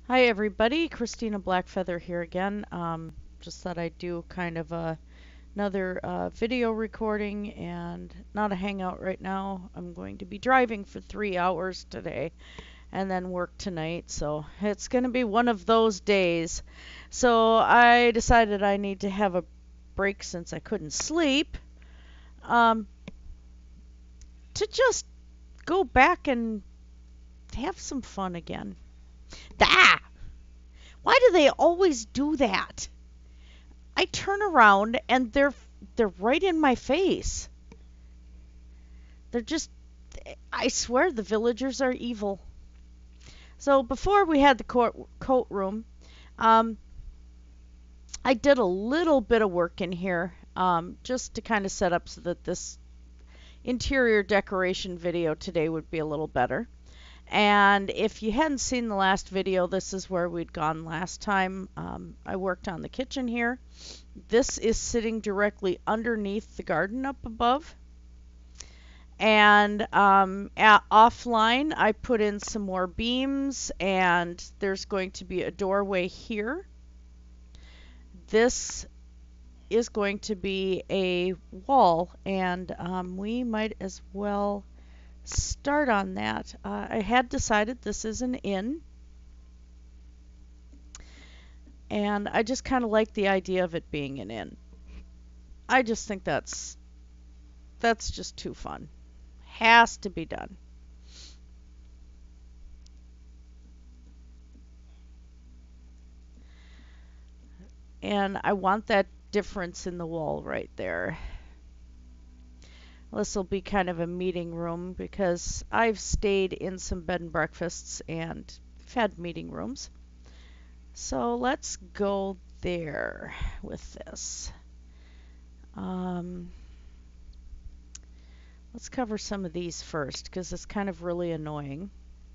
Hi everybody, Christina Blackfeather here again. Just thought I'd do kind of another video recording and not a hangout right now. I'm going to be driving for 3 hours today and then work tonight, so it's going to be one of those days. So I decided I need to have a break since I couldn't sleep, um, to just go back and have some fun again. Ah! Why do they always do that? I turn around and they're right in my face. They're just I swear the villagers are evil. So before we had the coat room, um, I did a little bit of work in here just to kind of set up so that this interior decoration video today would be a little better. And if you hadn't seen the last video, this is where we'd gone last time. I worked on the kitchen here. This is sitting directly underneath the garden up above. And offline, I put in some more beams, and there's going to be a doorway here. This is going to be a wall, and we might as well start on that. I had decided this is an inn, and I just kind of like the idea of it being an inn. I just think that's just too fun. Has to be done. And I want that difference in the wall right there. This will be kind of a meeting room because I've stayed in some bed and breakfasts and I've had meeting rooms. So let's go there with this. Let's cover some of these first because it's kind of really annoying.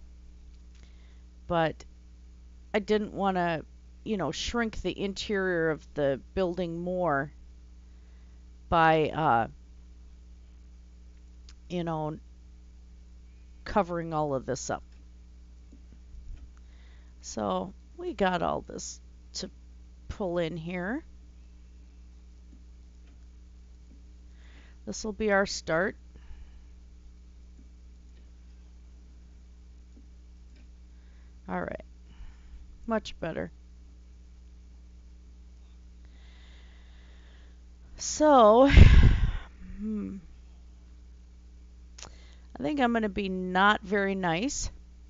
But I didn't want to, shrink the interior of the building more by, covering all of this up. So we got all this to pull in here. This will be our start. All right, much better. So, I think I'm going to be not very nice.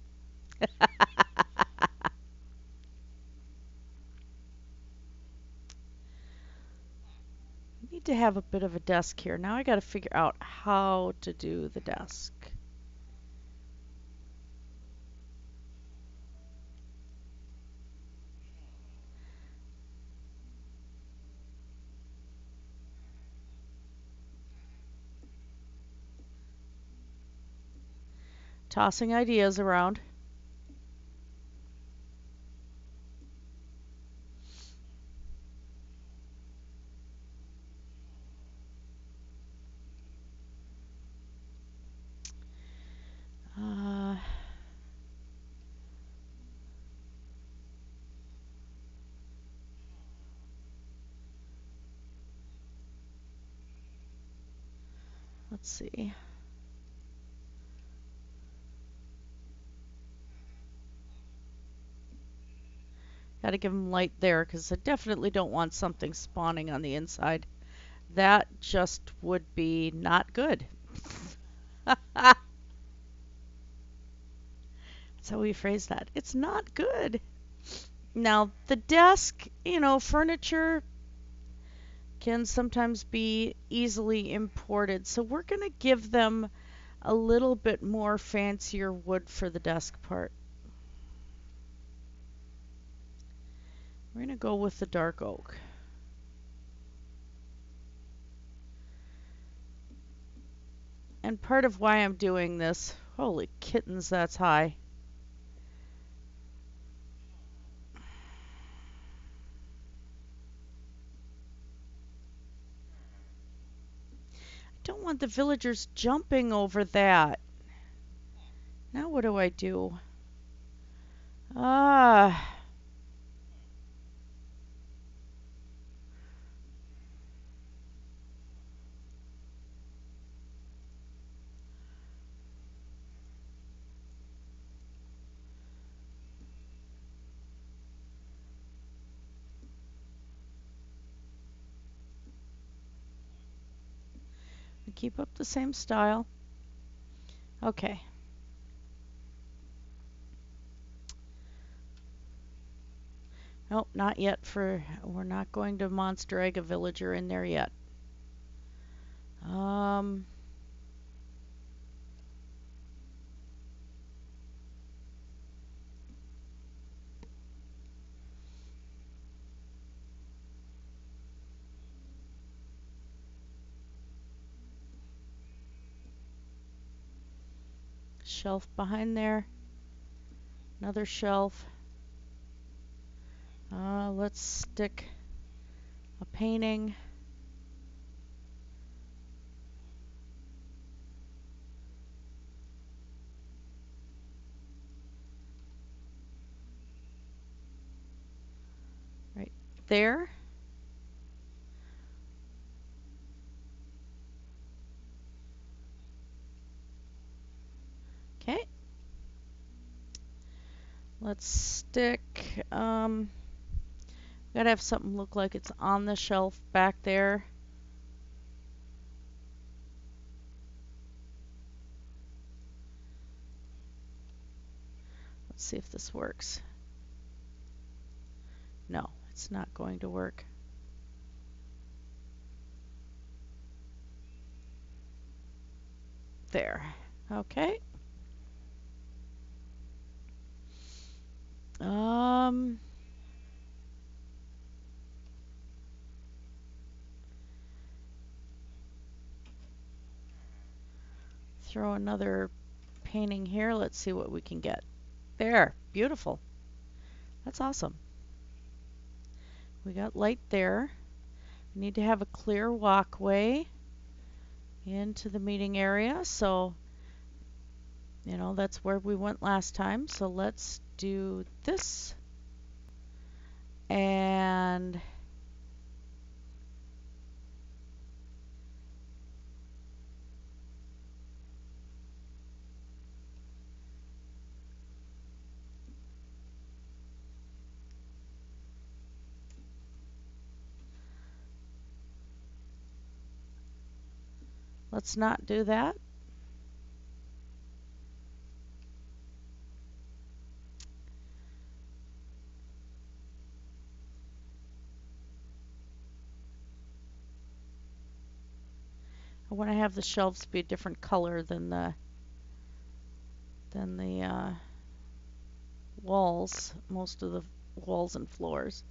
Need to have a bit of a desk here. Now I got to figure out how to do the desk. Tossing ideas around. Uh, let's see. Got to give them light there because I definitely don't want something spawning on the inside. That just would be not good. That's how we phrase that. It's not good. Now, the desk, furniture can sometimes be easily imported. So we're going to give them a little bit more fancier wood for the desk part. We're going to go with the dark oak. And part of why I'm doing this, holy kittens, that's high. I don't want the villagers jumping over that. Now what do I do? Ah, keep up the same style. Okay. Nope, not yet we're not going to monster egg a villager in there yet. Um, Shelf behind there. Another shelf. Let's stick a painting. Right there. Okay. Let's stick, gotta have something look like it's on the shelf back there. Let's see if this works. No, it's not going to work. There. Okay. Um, Throw another painting here. Let's see what we can get. There. Beautiful. That's awesome. We got light there. We need to have a clear walkway into the meeting area. So, you know, that's where we went last time. So let's do this. And let's not do that. I want to have the shelves be a different color than the walls, most of the walls and floors.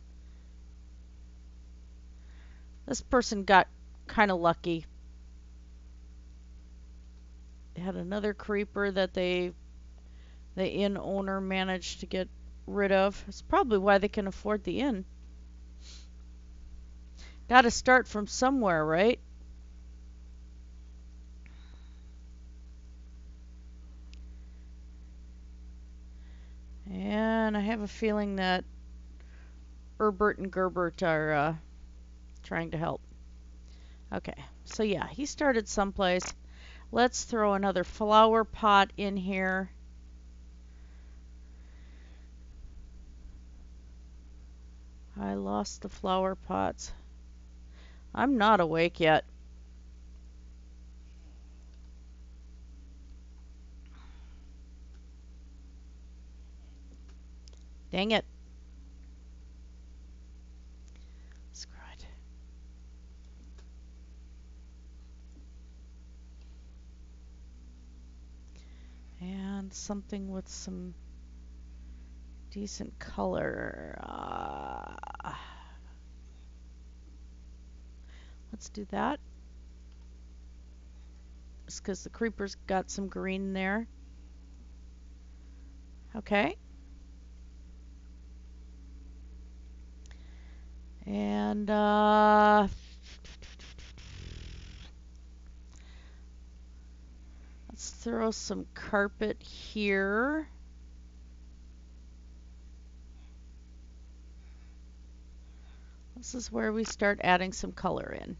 This person got kind of lucky. They had another creeper that the inn owner managed to get rid of. It's probably why they can afford the inn. Got to start from somewhere, right? And I have a feeling that Herbert and Gerbert are trying to help. Okay, so yeah, he started someplace. Let's throw another flower pot in here. I lost the flower pots. I'm not awake yet. Dang it. Screw it. And something with some decent color. Let's do that. Just because the creeper's got some green there. Okay. And let's throw some carpet here. This is where we start adding some color in.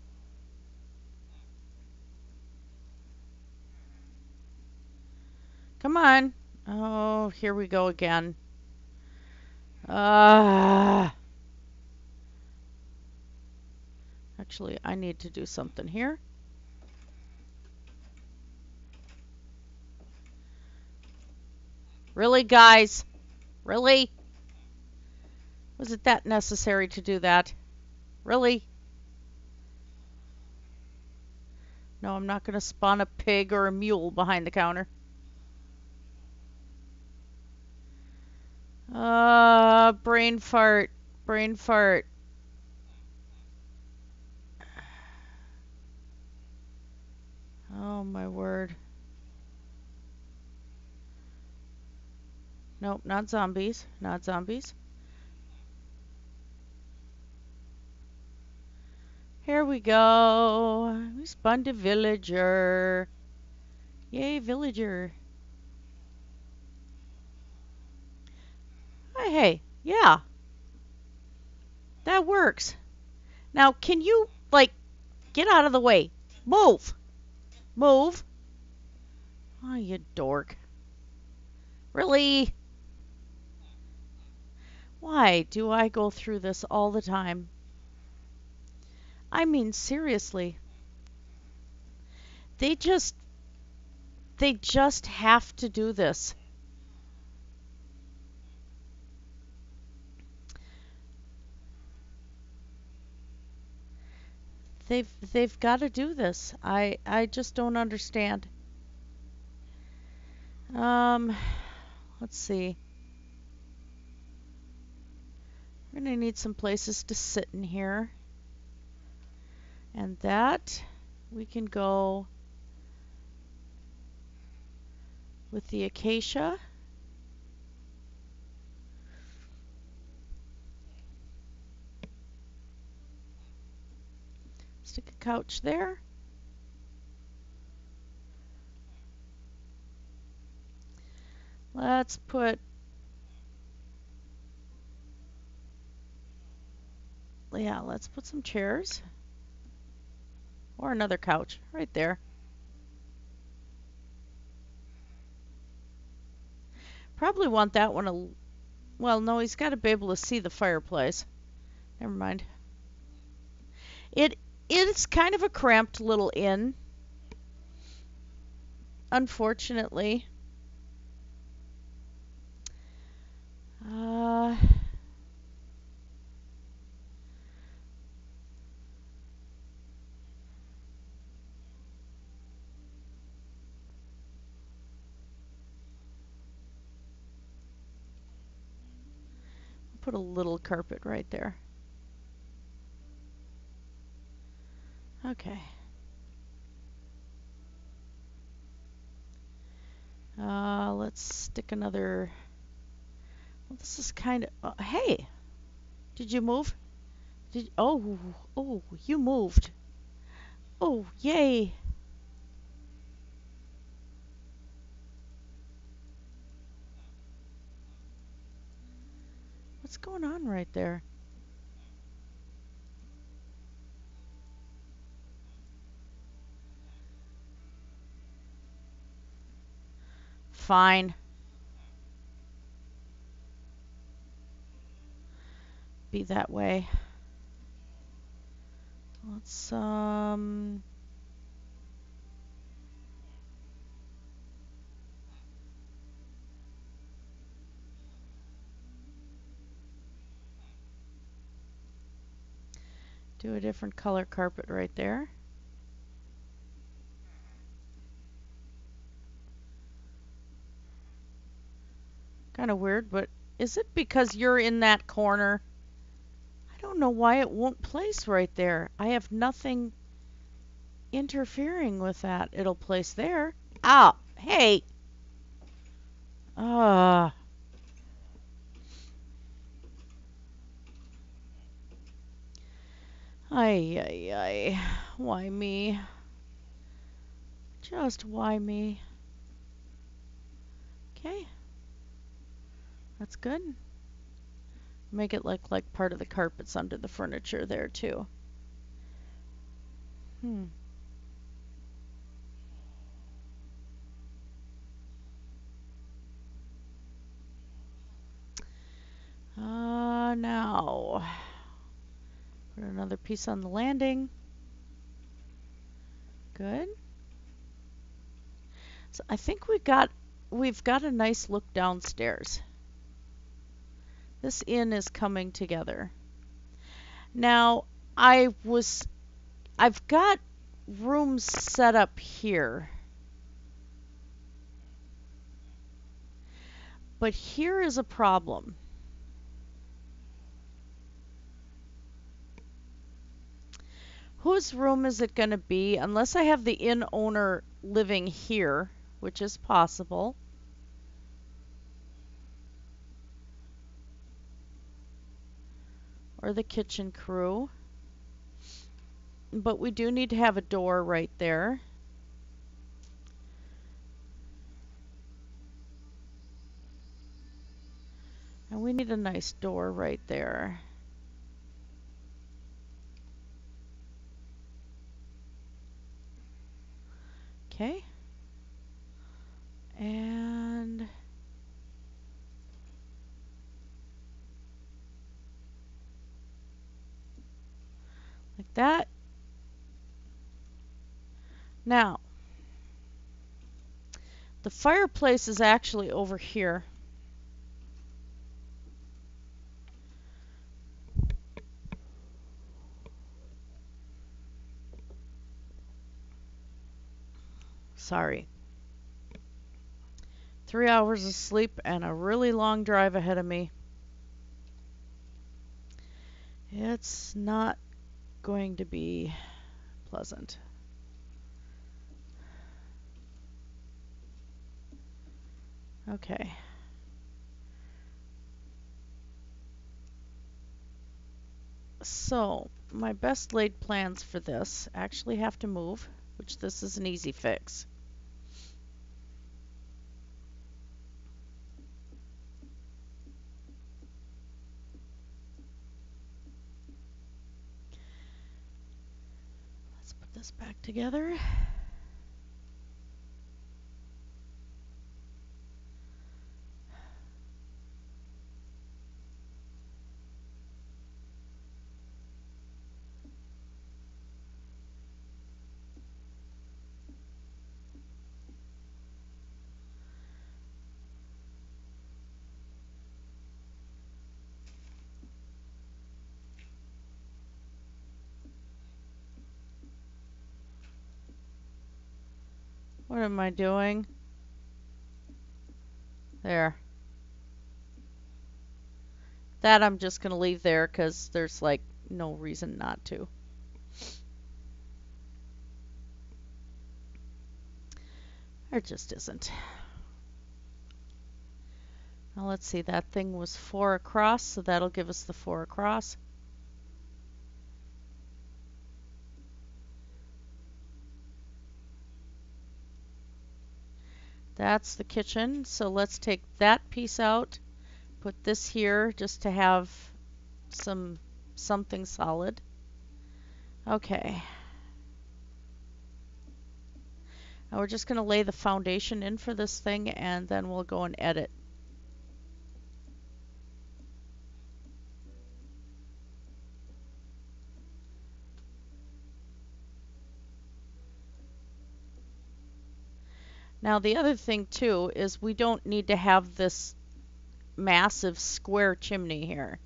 Come on. Oh, here we go again. Actually, I need to do something here. Really, guys? Really? Was it that necessary to do that? Really? No, I'm not going to spawn a pig or a mule behind the counter. Brain fart. Brain fart. Oh, my word. Nope, not zombies. Not zombies. Here we go. We spawned a villager. Yay, villager. Hey, yeah. That works. Now, can you, like, get out of the way? Move. Move. Oh, you dork. Really? Why do I go through this all the time? I mean, seriously. They just have to do this. They've got to do this. I just don't understand. Let's see. We're gonna need some places to sit in here. And that we can go with the acacia. Stick a couch there. Let's put, yeah, let's put some chairs. Or another couch right there. Probably want that one a, well, no, he's got to be able to see the fireplace. Never mind. It is kind of a cramped little inn, unfortunately. Put a little carpet right there. Okay. Let's stick another. Well, this is kind of. Hey, did you move? Oh, you moved. Oh, yay. What's going on right there? Fine. Be that way. Let's do a different color carpet right there. Kind of weird, but is it because you're in that corner? I don't know why it won't place right there. I have nothing interfering with that. It'll place there. Ah, hey. Ah. Ay. Why me? Just why me? Okay. That's good. Make it look like part of the carpet's under the furniture there too. Now put another piece on the landing. Good. So I think we've got a nice look downstairs. This inn is coming together. Now I've got rooms set up here. But here is a problem. Whose room is it going to be? Unless I have the inn owner living here, which is possible. Or the kitchen crew. But we do need to have a door right there. And we need a nice door right there. Okay. And like that. Now, the fireplace is actually over here. Sorry. 3 hours of sleep and a really long drive ahead of me. It's not going to be pleasant. Okay. So, my best laid plans for this actually have to move, which this is an easy fix. Let's put this back together. What am I doing? There. That I'm just going to leave there because there's like no reason not to. There just isn't. Now let's see, that thing was 4 across, so that'll give us the 4 across. That's the kitchen, so let's take that piece out, put this here just to have something solid. Okay. Now we're just going to lay the foundation in for this thing and then we'll go and edit. Now the other thing too is we don't need to have this massive square chimney here.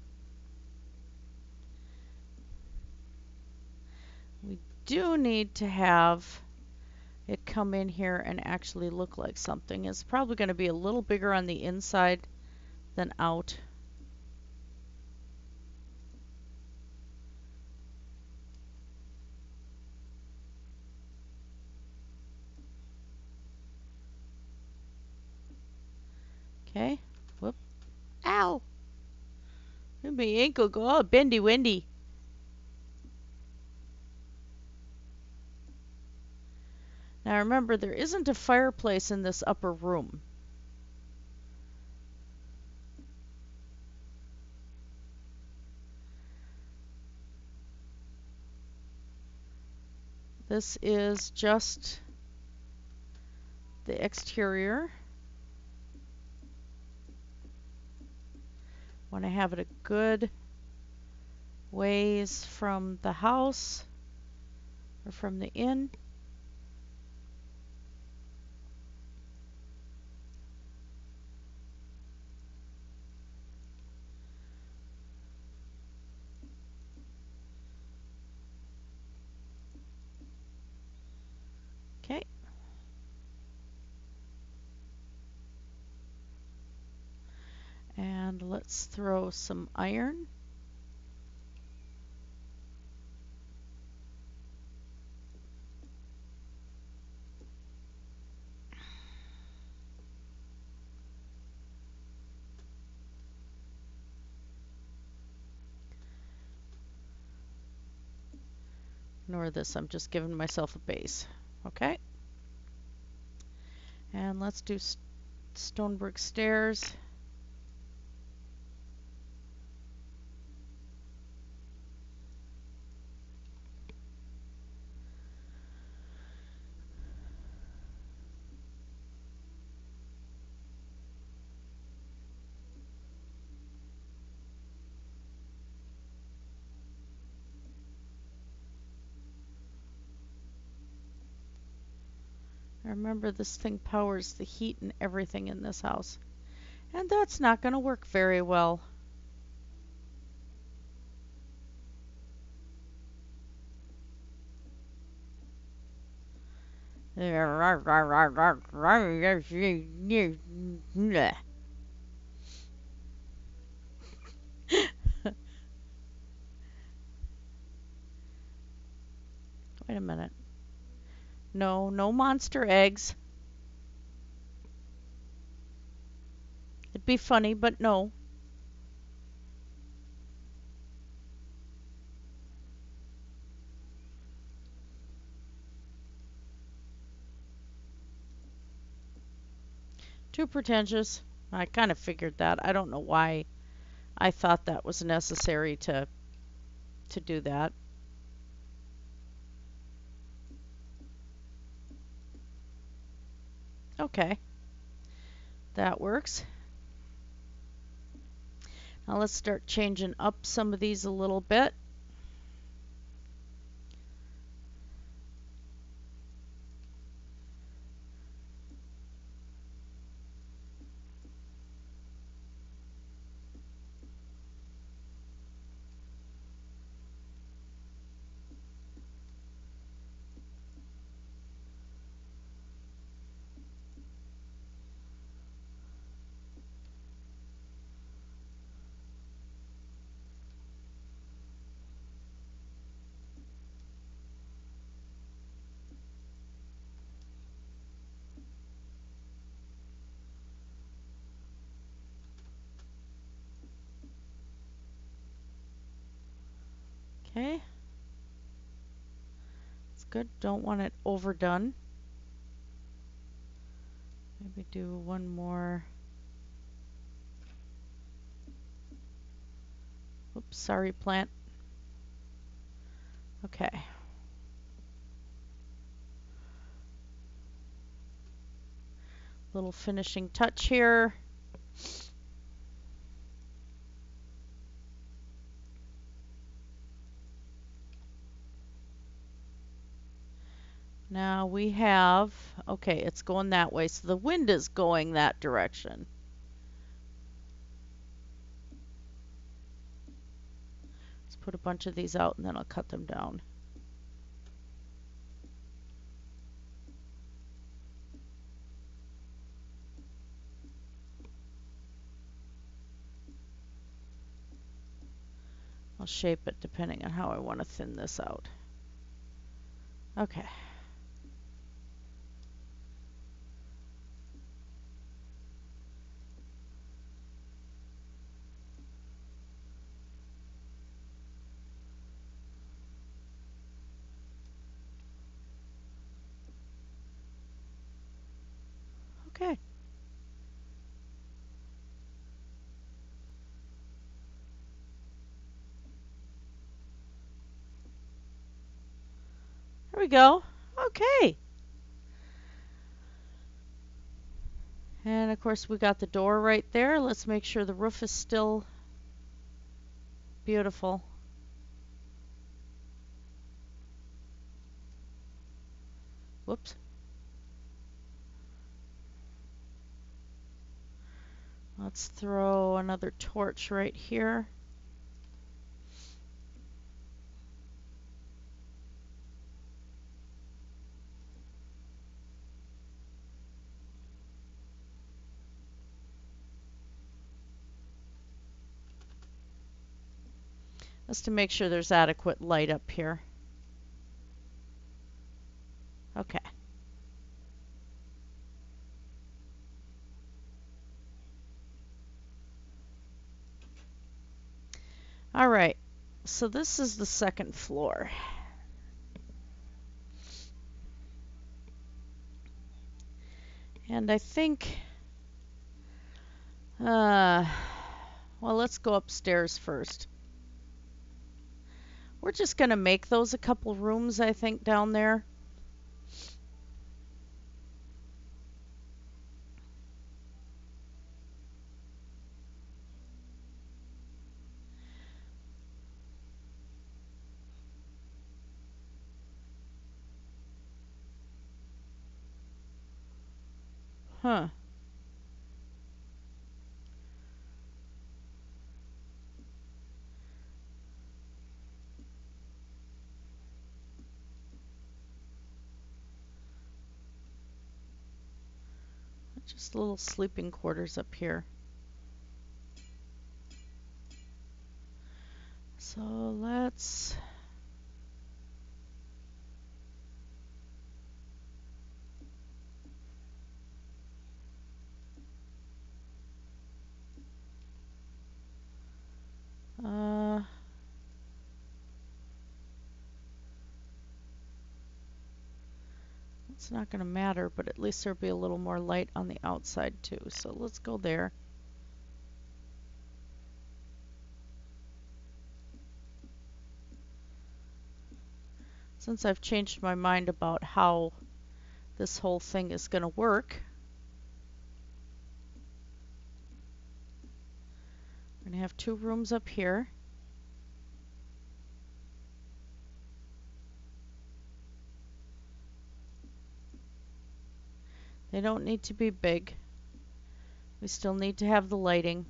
We do need to have it come in here and actually look like something. It's probably going to be a little bigger on the inside than out. Okay. Whoop. Ow! My ankle go all bendy windy. Now remember, there isn't a fireplace in this upper room. This is just the exterior. Want to have it a good ways from the house or from the inn. Okay. And let's throw some iron. Ignore this, I'm just giving myself a base. Okay. And let's do stone brick stairs. Remember, this thing powers the heat and everything in this house. And that's not going to work very well. Wait a minute. No, no monster eggs. It'd be funny, but no. Too pretentious. I kind of figured that. I don't know why I thought that was necessary to do that. Okay. That works. Now let's start changing up some of these a little bit. Okay. It's good. Don't want it overdone. Maybe do one more. Oops, sorry, plant. Okay. Little finishing touch here. Now we have, okay, it's going that way, so the wind is going that direction. Let's put a bunch of these out and then I'll cut them down. I'll shape it depending on how I want to thin this out. Okay. Okay. There we go. Okay. And of course we got the door right there. Let's make sure the roof is still beautiful. Whoops. Let's throw another torch right here. Just to make sure there's adequate light up here. Okay. All right. So this is the second floor. And I think, well, let's go upstairs first. We're just going to make those a couple rooms, I think, down there. Huh. Just little sleeping quarters up here. So let's it's not going to matter, but at least there'll be a little more light on the outside too. So let's go there. Since I've changed my mind about how this whole thing is going to work, I'm going to have two rooms up here. They don't need to be big. We still need to have the lighting.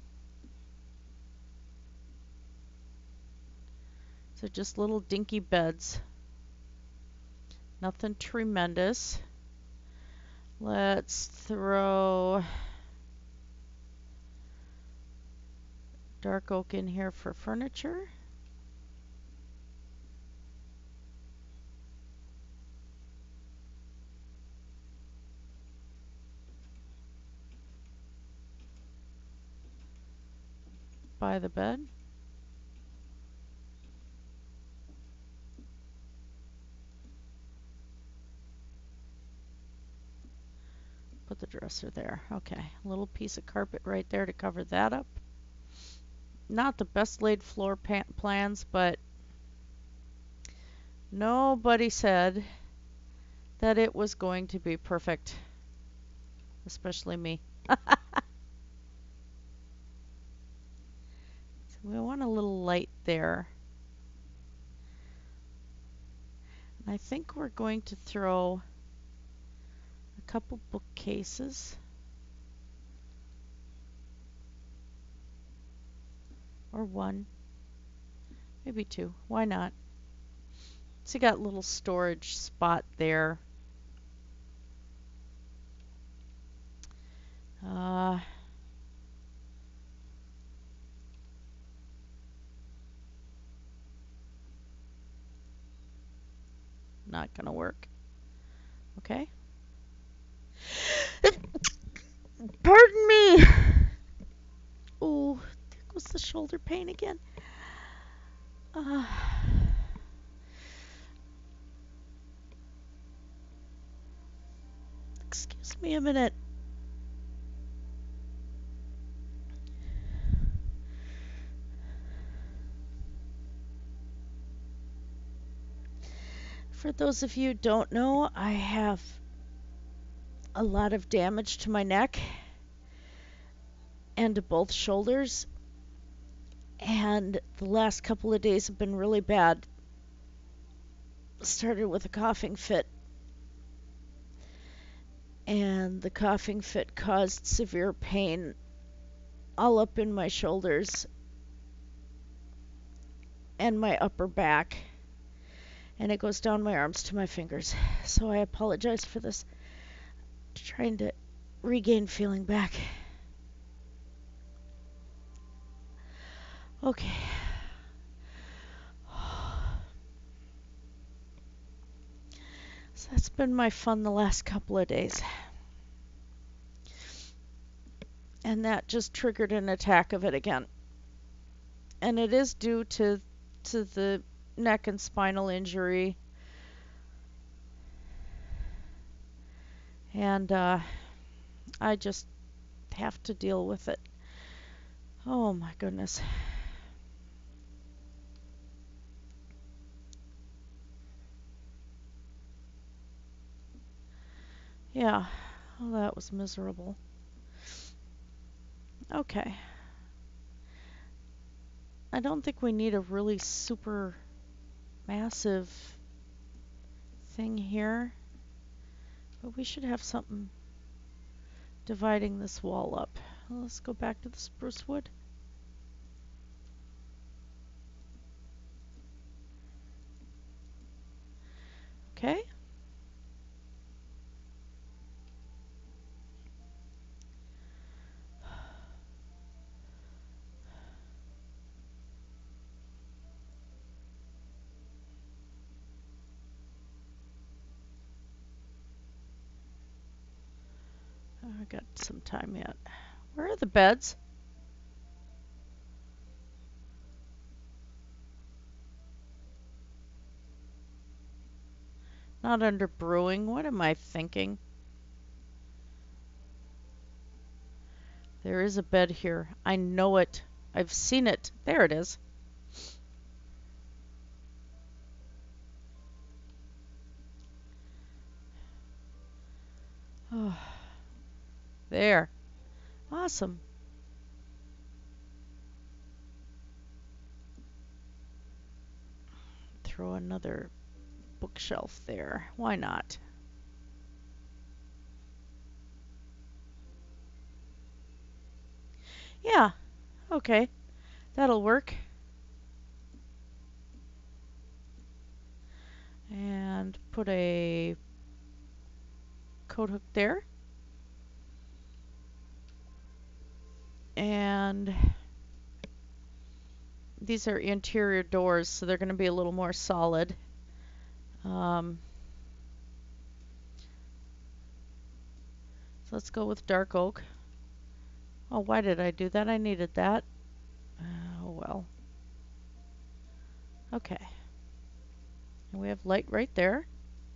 So just little dinky beds. Nothing tremendous. Let's throw dark oak in here for furniture. By the bed. Put the dresser there. Okay, a little piece of carpet right there to cover that up. Not the best laid floor plans, but nobody said that it was going to be perfect, especially me. So we want a little light there. And I think we're going to throw a couple bookcases. Or one. Maybe two. Why not? So you got a little storage spot there. Not gonna work. Okay. Pardon me. Oh, there goes the shoulder pain again. Excuse me a minute. For those of you who don't know, I have a lot of damage to my neck and to both shoulders, and the last couple of days have been really bad. Started with a coughing fit, and the coughing fit caused severe pain all up in my shoulders and my upper back, and it goes down my arms to my fingers. So I apologize for this. Trying to regain feeling back. Okay. So that's been my fun the last couple of days. And that just triggered an attack of it again. And it is due to the neck and spinal injury. And I just have to deal with it. Oh my goodness. Yeah, oh, that was miserable. Okay. I don't think we need a really super massive thing here, but we should have something dividing this wall up. Let's go back to the spruce wood. Okay. I got some time yet. Where are the beds? Not under brewing. What am I thinking? There is a bed here. I know it. I've seen it. There it is. Oh, there. Awesome. Throw another bookshelf there. Why not? Yeah. Okay. That'll work. And put a coat hook there. And these are interior doors, so they're going to be a little more solid. So let's go with dark oak. Oh, why did I do that? I needed that. Oh, well. Okay. And we have light right there.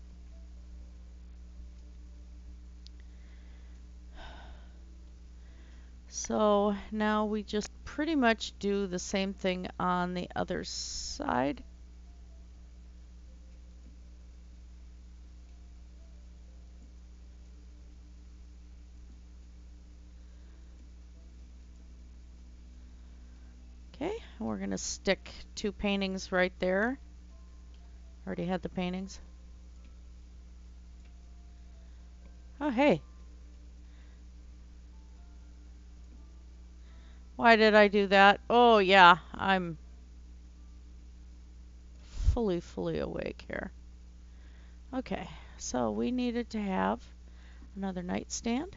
So now we just pretty much do the same thing on the other side. Okay, and we're going to stick 2 paintings right there. Already had the paintings. Oh, hey. Why did I do that? Oh, yeah, I'm fully awake here. Okay, so we needed to have another nightstand.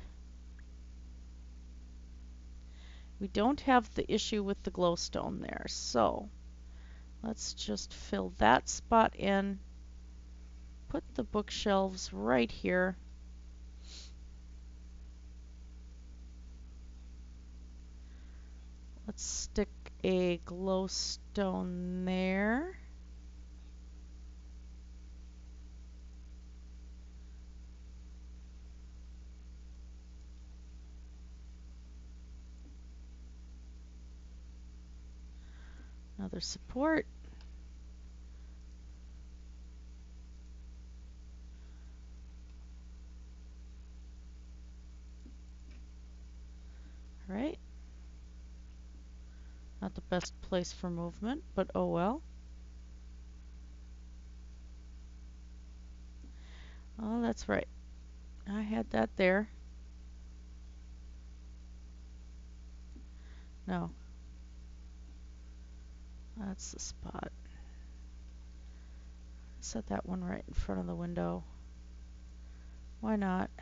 We don't have the issue with the glowstone there, so let's just fill that spot in. Put the bookshelves right here. Let's stick a glowstone there. Another support. Not the best place for movement, but oh well. Oh, that's right. I had that there. No, that's the spot. Set that one right in front of the window. Why not?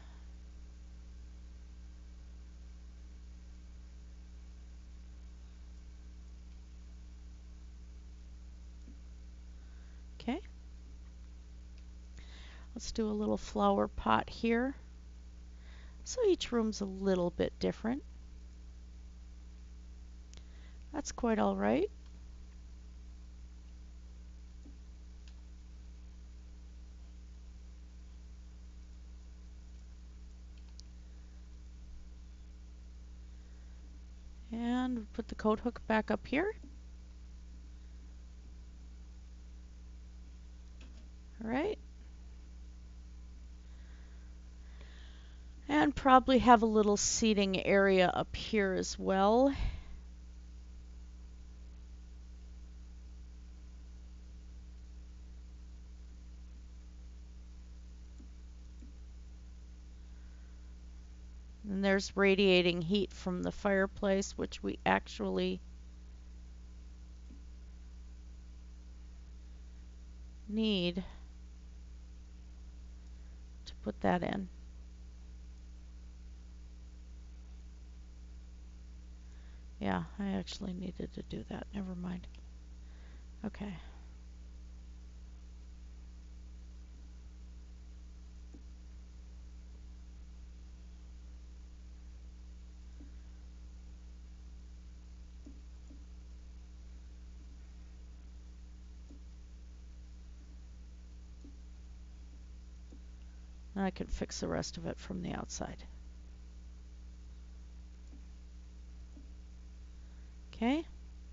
Okay. Let's do a little flower pot here. So each room's a little bit different. That's quite all right. And put the coat hook back up here. All right. And probably have a little seating area up here as well. And there's radiating heat from the fireplace, which we actually need to put that in. Yeah, I actually needed to do that. Never mind. Okay. I can fix the rest of it from the outside. Okay.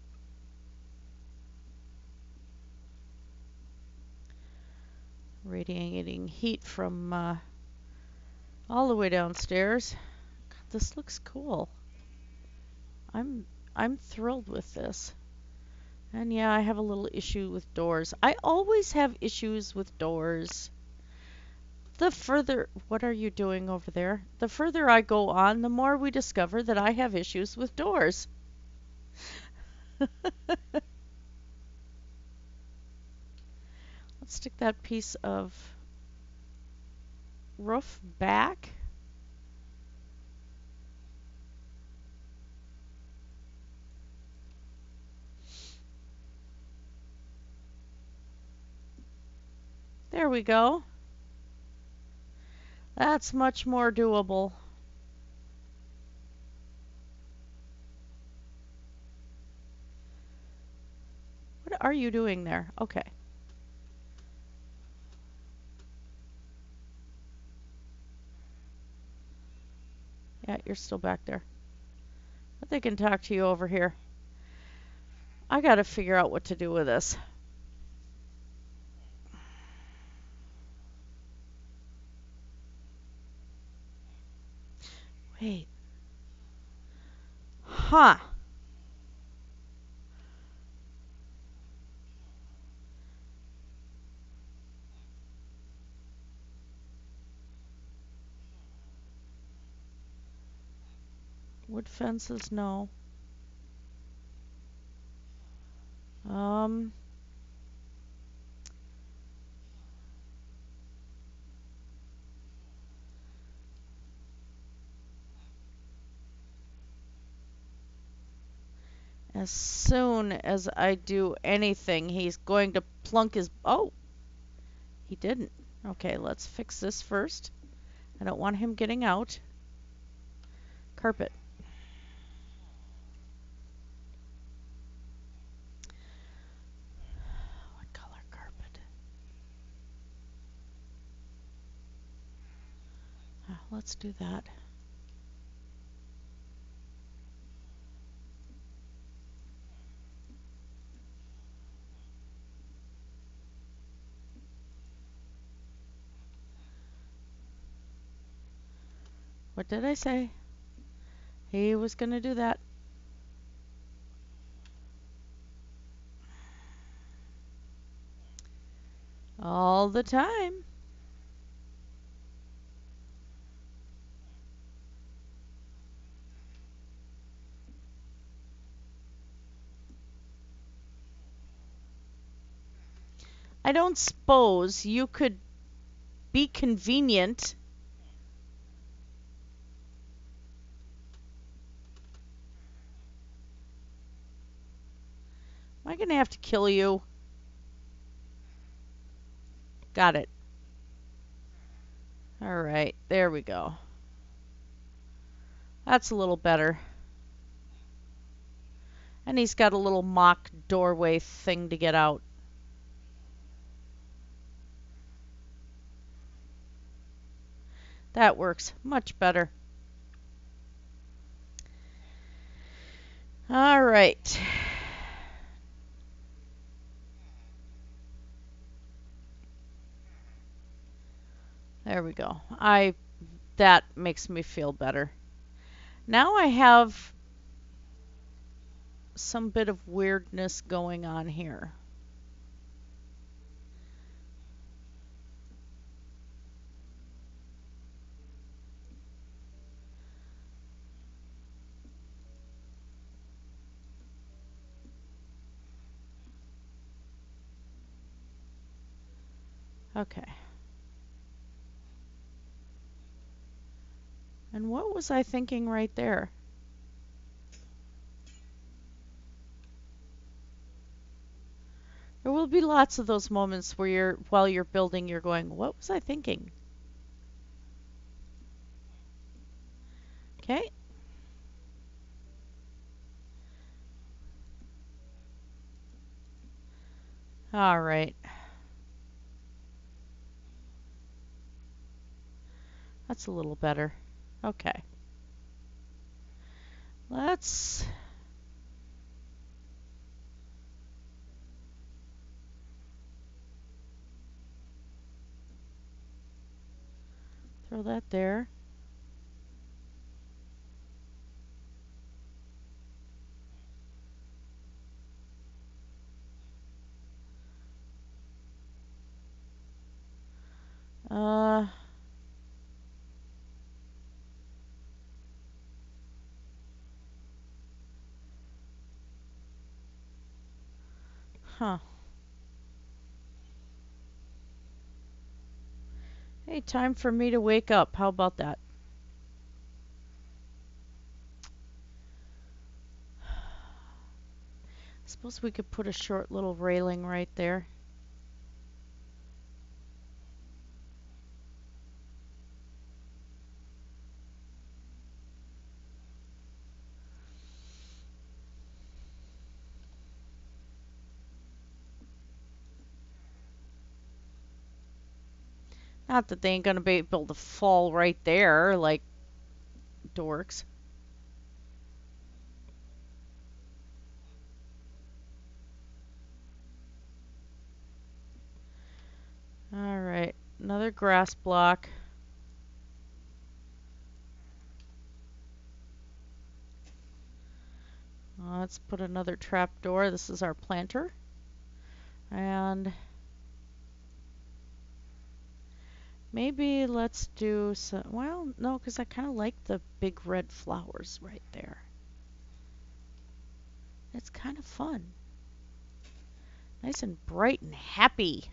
Radiating heat from all the way downstairs. God, this looks cool. I'm thrilled with this. And yeah, I have a little issue with doors. I always have issues with doors. What are you doing over there? The further I go on, the more we discover that I have issues with doors. Let's stick that piece of roof back. There we go. That's much more doable. What are you doing there? Okay. Yeah, you're still back there. But they can talk to you over here. I gotta figure out what to do with this. Wait. Huh. Wood fences, no. Um, as soon as I do anything, he's going to plunk his... Oh, he didn't. Okay, let's fix this first. I don't want him getting out. Carpet. What color carpet? Let's do that. What did I say? He was going to do that. All the time. I don't suppose you could be convenient. Am I gonna have to kill you? Got it. All right, there we go. That's a little better. And he's got a little mock doorway thing to get out. That works much better. All right. There we go. That makes me feel better. Now I have some bit of weirdness going on here. Okay. And what was I thinking right there? There will be lots of those moments where while you're building, you're going, what was I thinking? Okay. All right. That's a little better. Okay. Let's throw that there. Uh, huh. Hey, time for me to wake up. How about that? Suppose we could put a short little railing right there. Not that they ain't gonna be able to fall right there like dorks. All right, another grass block. Let's put another trap door. This is our planter. And maybe let's do some, well, no, because I kind of like the big red flowers right there. It's kind of fun. Nice and bright and happy.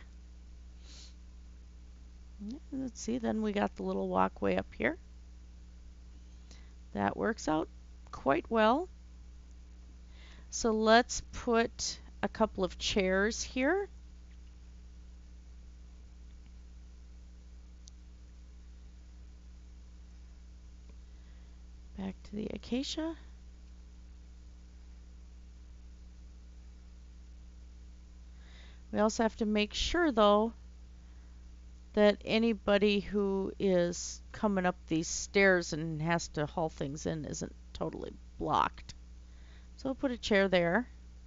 Let's see, then we got the little walkway up here. That works out quite well. So let's put a couple of chairs here. Back to the acacia. We also have to make sure, though, that anybody who is coming up these stairs and has to haul things in isn't totally blocked. So we'll put a chair there.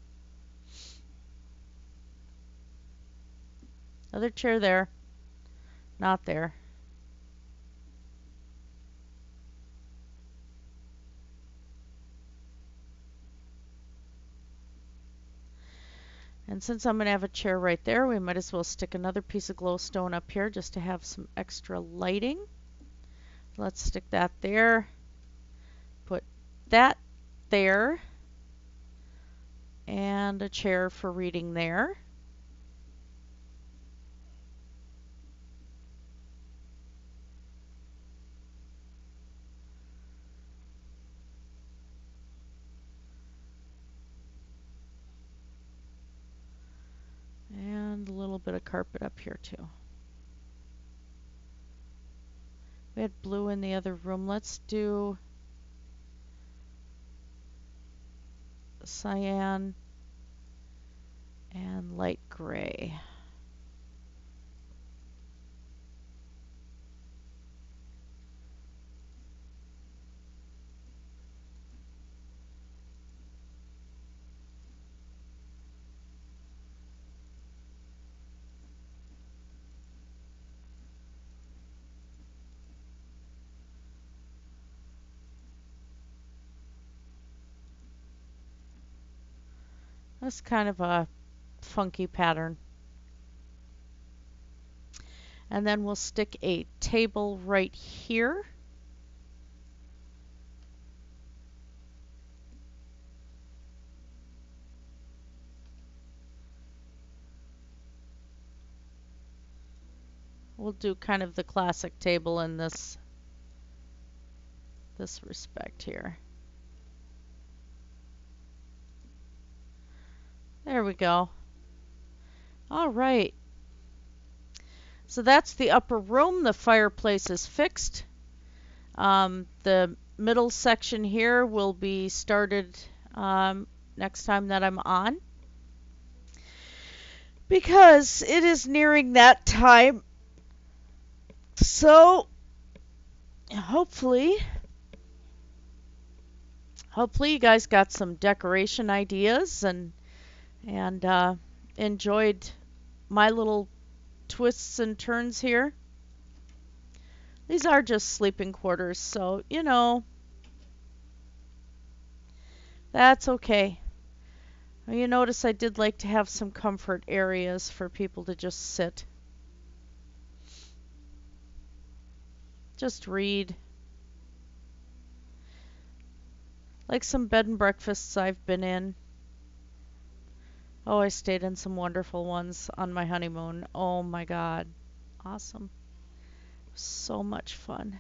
Another chair there. Not there. And since I'm going to have a chair right there, we might as well stick another piece of glowstone up here just to have some extra lighting. Let's stick that there. Put that there. And a chair for reading there. And a little bit of carpet up here too. We had blue in the other room. Let's do cyan and light gray. That's kind of a funky pattern. And then we'll stick a table right here. We'll do kind of the classic table in this respect here. There we go. All right. So that's the upper room. The fireplace is fixed. The middle section here will be started next time that I'm on, because it is nearing that time. So hopefully you guys got some decoration ideas and enjoyed my little twists and turns here. These are just sleeping quarters, so you know, that's okay. You notice I did like to have some comfort areas for people to just sit. Just read. Like some bed and breakfasts I've been in. Oh, I stayed in some wonderful ones on my honeymoon. Oh my God. Awesome. So much fun.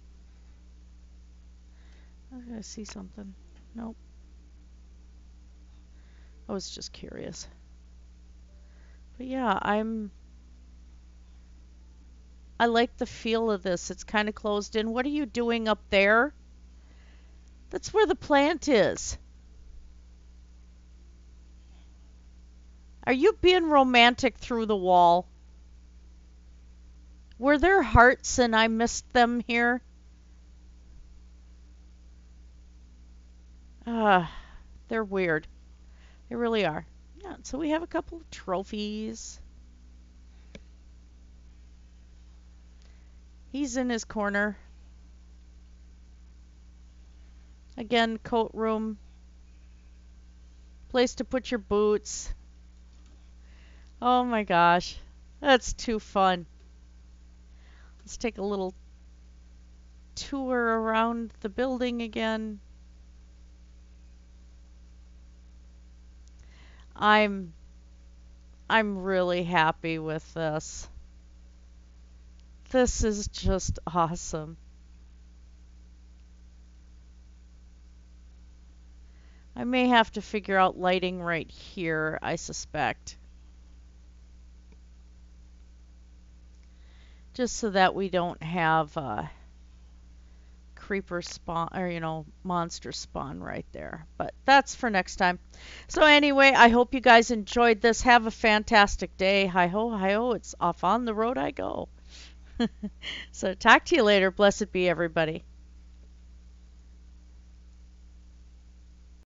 I see something. Nope. I was just curious. But yeah, I like the feel of this. It's kind of closed in. What are you doing up there? That's where the plant is. Are you being romantic through the wall? Were there hearts and I missed them here? They're weird. They really are. Yeah, so we have a couple of trophies. He's in his corner. Again, coat room. Place to put your boots. Oh my gosh. That's too fun. Let's take a little tour around the building again. I'm really happy with this. This is just awesome. I may have to figure out lighting right here, I suspect. Just so that we don't have creeper spawn, or you know, monster spawn right there. But that's for next time. So anyway, I hope you guys enjoyed this. Have a fantastic day. Hi ho, it's off on the road I go. So talk to you later. Blessed be everybody.